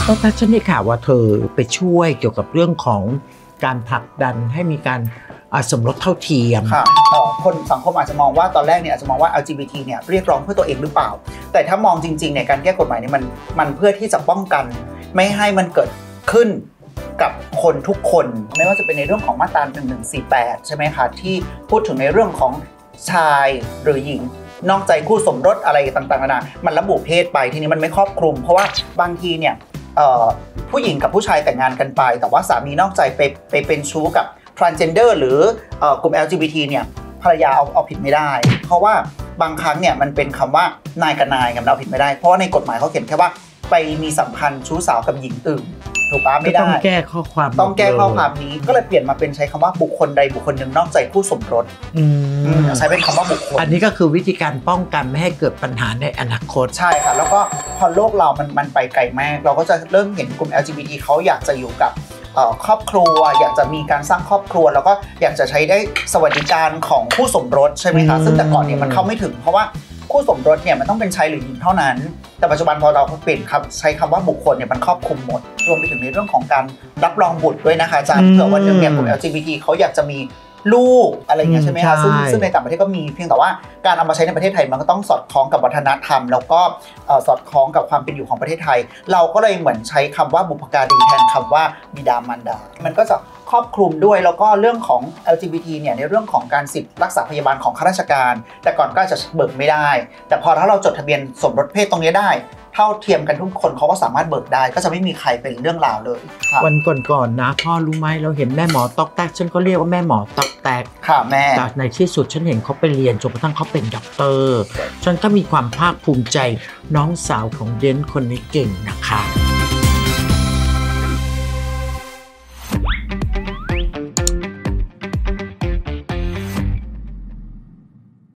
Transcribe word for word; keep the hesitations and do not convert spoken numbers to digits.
ก็ถ้าฉันได้ข่าวว่าเธอไปช่วยเกี่ยวกับเรื่องของการผลักดันให้มีการสมรสเท่าเทียมค่ะคนสังคมอาจจะมองว่าตอนแรกเนี่ยอาจจะมองว่า แอล จี บี ที เนี่ยเรียกร้องเพื่อตัวเองหรือเปล่าแต่ถ้ามองจริงๆเนี่ยการแก้กฎหมายเนี่ยมันมันเพื่อที่จะป้องกันไม่ให้มันเกิดขึ้นกับคนทุกคนไม่ว่าจะเป็นในเรื่องของมาตราหนึ่งหนึ่งสี่แปดใช่ไหมคะที่พูดถึงในเรื่องของชายหรือหญิงนอกใจคู่สมรสอะไรต่างๆนานามันระบุเพศไปทีนี้มันไม่ครอบคลุมเพราะว่าบางทีเนี่ยผู้หญิงกับผู้ชายแต่งงานกันไปแต่ว่าสามีนอกใจไปไปเป็นชู้กับ transgender หรือกลุ่ม แอล จี บี ที เนี่ยภรรยาเอาเอาผิดไม่ได้เพราะว่าบางครั้งเนี่ยมันเป็นคำว่านายกับนายกับเอาผิดไม่ได้เพราะว่าในกฎหมายเขาเขียนแค่ว่าไปมีสัมพันธ์ชู้สาวกับหญิงอื่นถูกปะไม่ได้ต้องแก้ข้อความต้องแก้ข้อความนี้ก็เลยเปลี่ยนมาเป็นใช้คำว่าบุคคลใดบุคคลหนึ่งนอกใจคู่สมรสใช้เป็นคำว่าบุคคลอันนี้ก็คือวิธีการป้องกันไม่ให้เกิดปัญหาในอนาคตใช่ค่ะแล้วก็พอโลกเรามันมันไปไกลมากเราก็จะเริ่มเห็นกลุ่ม แอล จี บี ที เขาอยากจะอยู่กับครอบครัวอยากจะมีการสร้างครอบครัวแล้วก็อยากจะใช้ได้สวัสดิการของคู่สมรสใช่ไหมคะซึ่งแต่ก่อนเนี่ยมันเข้าไม่ถึงเพราะว่าคู่สมรสเนี่ยมันต้องเป็นชายหรือหญิงเท่านั้นแต่ปัจจุบันพอเราเปลี่ยนคำใช้คำว่าบุคคลเนี่ยมันครอบคลุมหมดรวมไปถึงในเรื่องของการรับรองบุตรด้วยนะคะอาจารย์เผื่อวันหนึ่งเนี่ยกลุ่ม แอล จี บี ที เขาอยากจะมีลูกอะไรเงี้ยใช่ไหมคะซึ่งซึ่งในต่างประเทศก็มีเพียงแต่ว่าการเอามาใช้ในประเทศไทยมันก็ต้องสอดคล้องกับวัฒนธรรมแล้วก็สอดคล้องกับความเป็นอยู่ของประเทศไทยเราก็เลยเหมือนใช้คำว่าบุพการีแทนคำว่าบิดามารดามันก็จะครอบคลุมด้วยแล้วก็เรื่องของ แอล จี บี ที เนี่ยในเรื่องของการสิทธิรักษาพยาบาลของข้าราชการแต่ก่อนก็จะเบิกไม่ได้แต่พอถ้าเราจดทะเบียนสมรสเพศตรงนี้ได้เท่าเทียมกันทุกคนเขาก็สามารถเบิกได้ก็จะไม่มีใครเป็นเรื่องราวเลยวันก่อนๆนะพ่อรู้ไหมเราเห็นแม่หมอตอกแตกฉันก็เรียกว่าแม่หมอตอกแตกค่ะแม่แต่ในที่สุดฉันเห็นเขาไปเรียนจนกระทั่งเขาเป็นด็อกเตอร์ฉันก็มีความภาคภูมิใจน้องสาวของเดนคนนี้เก่งนะคะ